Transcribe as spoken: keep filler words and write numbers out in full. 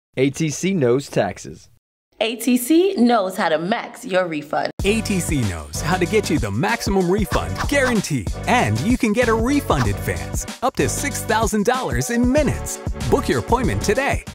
A T C knows taxes. A T C knows how to max your refund. A T C knows how to get you the maximum refund guaranteed. And you can get a refund advance up to six thousand dollars in minutes. Book your appointment today.